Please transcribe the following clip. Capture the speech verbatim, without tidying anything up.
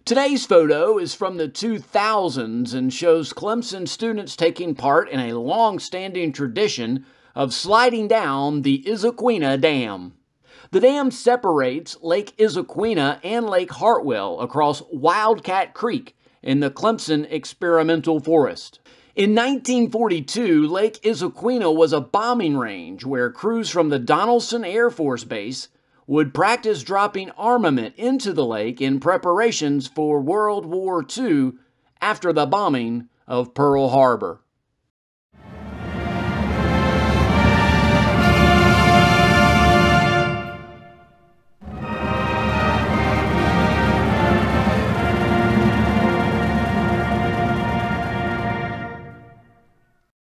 Today's photo is from the two thousands and shows Clemson students taking part in a long-standing tradition of sliding down the Issaquena Dam. The dam separates Lake Issaquena and Lake Hartwell across Wildcat Creek in the Clemson Experimental Forest. In nineteen forty-two, Lake Issaquena was a bombing range where crews from the Donaldson Air Force Base would practice dropping armament into the lake in preparations for World War Two after the bombing of Pearl Harbor.